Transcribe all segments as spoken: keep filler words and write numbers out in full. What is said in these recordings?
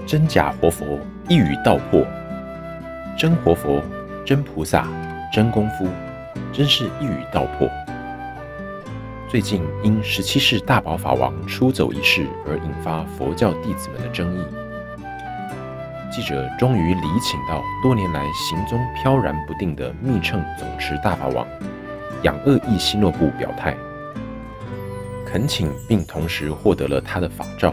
真假活佛一语道破，真活佛、真菩萨、真功夫，真是一语道破。最近因十七世大宝法王出走一事而引发佛教弟子们的争议。记者终于厘请到多年来行踪飘然不定的密乘总持大法王仰恶意希诺布表态，恳请并同时获得了他的法照。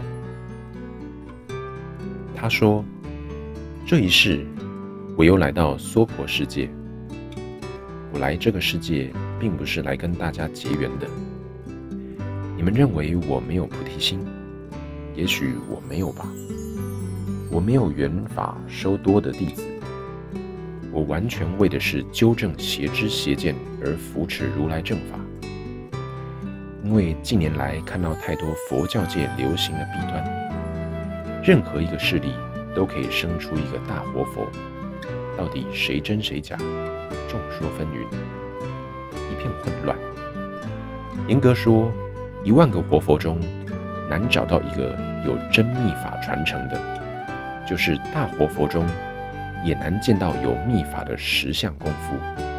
他说：“这一世，我又来到娑婆世界。我来这个世界，并不是来跟大家结缘的。你们认为我没有菩提心，也许我没有吧。我没有缘法收多的弟子，我完全为的是纠正邪知邪见而扶持如来正法。因为近年来看到太多佛教界流行的弊端。”任何一个势力都可以生出一个大活佛，到底谁真谁假，众说纷纭，一片混乱。严格说，一万个活佛中，难找到一个有真密法传承的，就是大活佛中，也难见到有密法的实相功夫。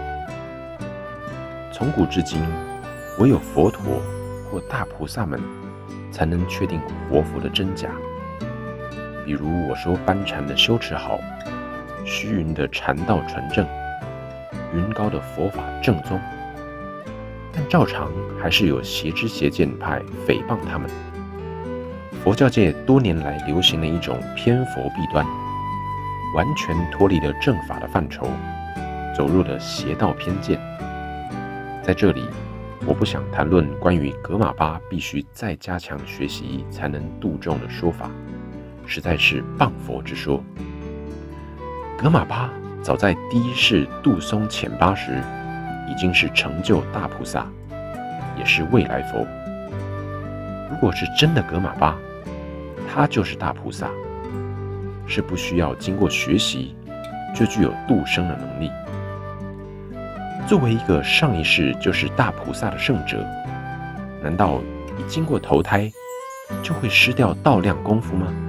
从古至今，唯有佛陀或大菩萨们，才能确定活佛的真假。比如我说班禅的修持好，虚云的禅道纯正，云高的佛法正宗，但照常还是有邪知邪见派诽谤他们。佛教界多年来流行的一种偏佛弊端，完全脱离了正法的范畴，走入了邪道偏见。在这里，我不想谈论关于格玛巴必须再加强学习才能度众的说法，实在是谤佛之说。格玛巴早在第一世度松遣巴时，已经是成就大菩萨，也是未来佛。如果是真的格玛巴，他就是大菩萨，是不需要经过学习就具有度生的能力。作为一个上一世就是大菩萨的圣者，难道一经过投胎就会失掉道量功夫吗？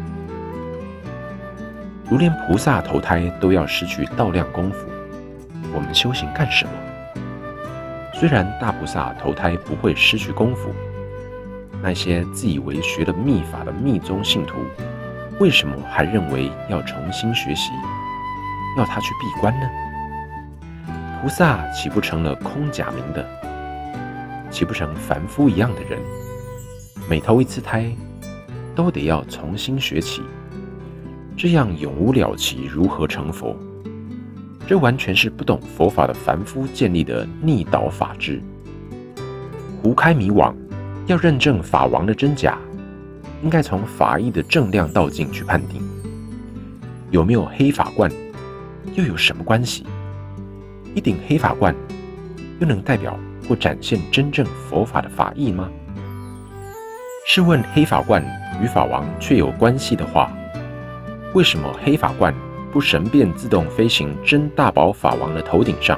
如连菩萨投胎都要失去道量功夫，我们修行干什么？虽然大菩萨投胎不会失去功夫，那些自以为学了密法的密宗信徒，为什么还认为要重新学习，要他去闭关呢？菩萨岂不成了空假名的？岂不成凡夫一样的人，每投一次胎，都得要重新学起？这样永无了期，如何成佛？这完全是不懂佛法的凡夫建立的逆导法制。胡开迷网，要认证法王的真假，应该从法义的正量道径去判定。有没有黑法冠，又有什么关系？一顶黑法冠，又能代表或展现真正佛法的法义吗？试问黑法冠与法王却有关系的话，为什么黑法冠不神变自动飞行真大宝法王的头顶上？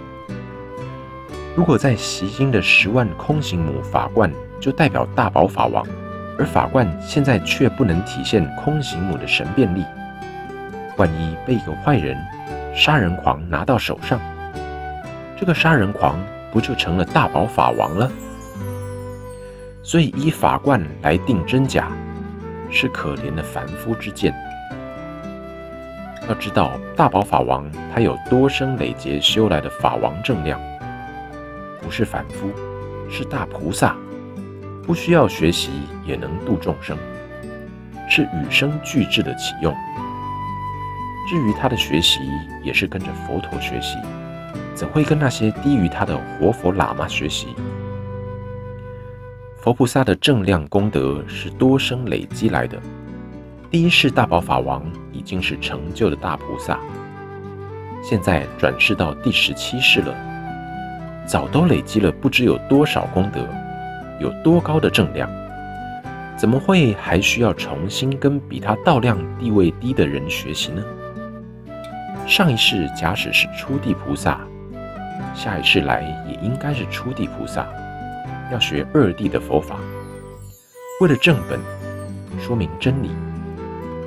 如果在习经的十万空行母法冠就代表大宝法王，而法冠现在却不能体现空行母的神变力，万一被一个坏人、杀人狂拿到手上，这个杀人狂不就成了大宝法王了？所以以法冠来定真假，是可怜的凡夫之见。要知道，大宝法王他有多生累劫修来的法王正量，不是凡夫，是大菩萨，不需要学习也能度众生，是与生俱至的启用。至于他的学习，也是跟着佛陀学习，怎会跟那些低于他的活佛喇嘛学习？佛菩萨的正量功德是多生累积来的。第一世大宝法王已经是成就的大菩萨，现在转世到第十七世了，早都累积了不知有多少功德，有多高的正量，怎么会还需要重新跟比他道量地位低的人学习呢？上一世假使是初地菩萨，下一世来也应该是初地菩萨，要学二地的佛法，为了正本，说明真理，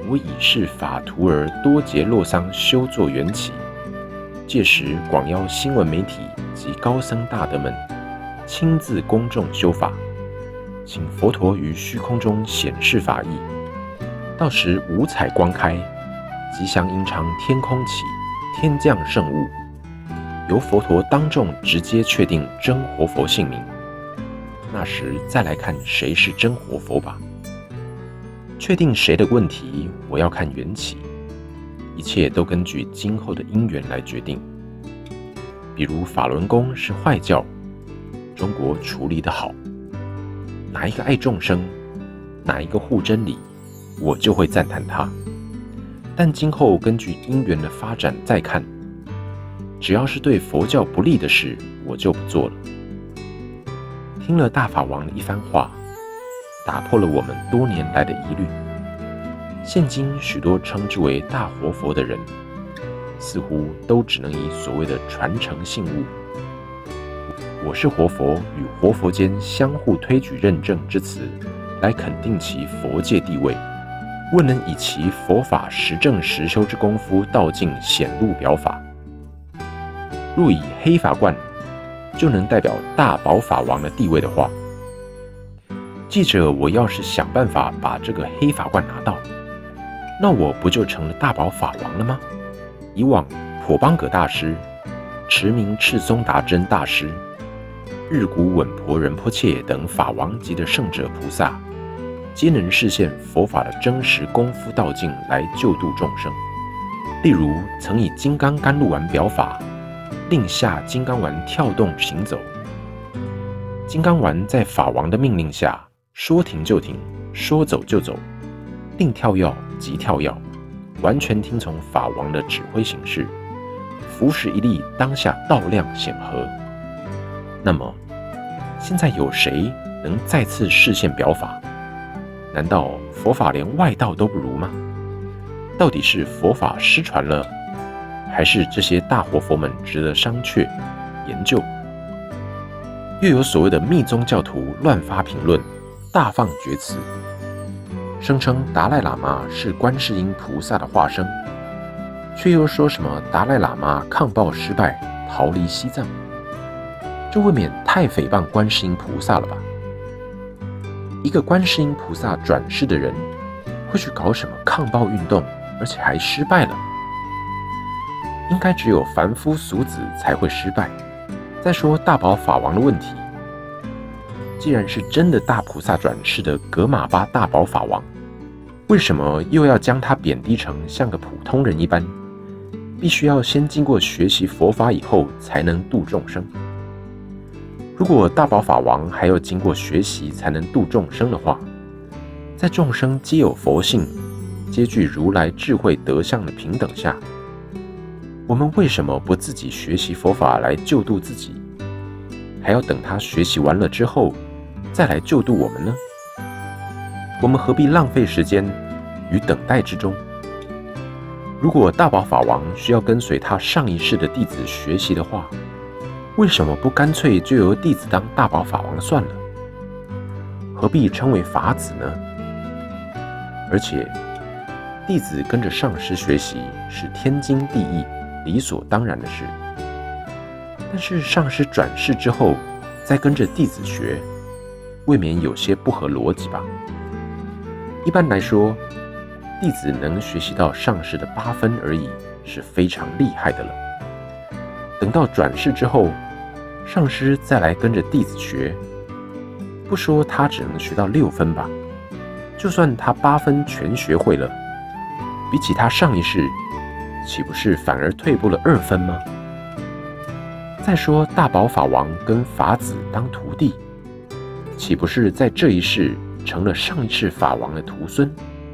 我已是法徒儿多结洛桑修作缘起。届时广邀新闻媒体及高僧大德们亲自公众修法，请佛陀于虚空中显示法义。到时五彩光开，吉祥音昌天空起，天降圣物，由佛陀当众直接确定真活佛姓名。那时再来看谁是真活佛吧。确定谁的问题，我要看缘起，一切都根据今后的因缘来决定。比如法轮功是坏教，中国处理得好，哪一个爱众生，哪一个护真理，我就会赞叹他。但今后根据因缘的发展再看，只要是对佛教不利的事，我就不做了。听了大法王的一番话，打破了我们多年来的疑虑。现今许多称之为大活佛的人，似乎都只能以所谓的传承信物，我是活佛与活佛间相互推举认证之词，来肯定其佛界地位，未能以其佛法实证实修之功夫道尽显露表法。若以黑法冠就能代表大宝法王的地位的话，记者我要是想办法把这个黑法冠拿到，那我不就成了大宝法王了吗？以往普邦葛大师、持明赤松达真大师、日古稳婆仁波切等法王级的圣者菩萨，皆能示现佛法的真实功夫道境来救度众生。例如曾以金刚甘露丸表法，令下金刚丸跳动行走。金刚丸在法王的命令下，说停就停，说走就走，令跳跃即跳跃，完全听从法王的指挥行事，服食一力当下道量显合。那么现在有谁能再次示现表法？难道佛法连外道都不如吗？到底是佛法失传了，还是这些大活佛们值得商榷研究？又有所谓的密宗教徒乱发评论，大放厥词，声称达赖喇嘛是观世音菩萨的化身，却又说什么达赖喇嘛抗暴失败，逃离西藏，这未免太诽谤观世音菩萨了吧？一个观世音菩萨转世的人，会去搞什么抗暴运动，而且还失败了？应该只有凡夫俗子才会失败。再说大宝法王的问题，既然是真的大菩萨转世的格玛巴大宝法王，为什么又要将他贬低成像个普通人一般，必须要先经过学习佛法以后才能度众生？如果大宝法王还要经过学习才能度众生的话，在众生皆有佛性，皆具如来智慧德相的平等下，我们为什么不自己学习佛法来救度自己，还要等他学习完了之后再来救度我们呢？我们何必浪费时间于等待之中？如果大宝法王需要跟随他上一世的弟子学习的话，为什么不干脆就由弟子当大宝法王算了？何必称为法子呢？而且弟子跟着上师学习是天经地义、理所当然的事，但是上师转世之后再跟着弟子学，未免有些不合逻辑吧？一般来说，弟子能学习到上师的八分而已，是非常厉害的了。等到转世之后，上师再来跟着弟子学，不说他只能学到六分吧，就算他八分全学会了，比起他上一世，岂不是反而退步了二分吗？再说大宝法王跟法子当徒弟，岂不是在这一世成了上一世法王的徒孙？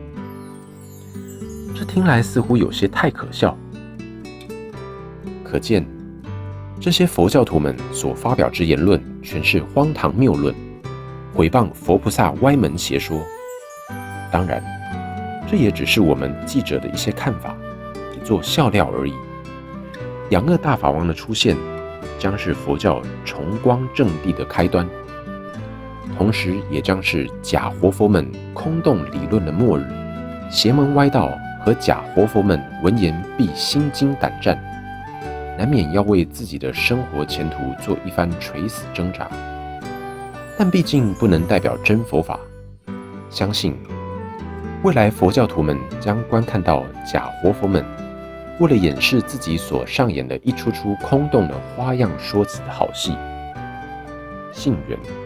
这听来似乎有些太可笑。可见这些佛教徒们所发表之言论全是荒唐谬论，毁谤佛菩萨歪门邪说。当然，这也只是我们记者的一些看法，以作笑料而已。仰恶大法王的出现，将是佛教重光正地的开端，同时也将是假活佛们空洞理论的末日。 邪门歪道和假活佛们闻言必心惊胆战，难免要为自己的生活前途做一番垂死挣扎。但毕竟不能代表真佛法，相信未来佛教徒们将观看到假活佛们为了掩饰自己所上演的一出出空洞的花样说辞的好戏。信缘。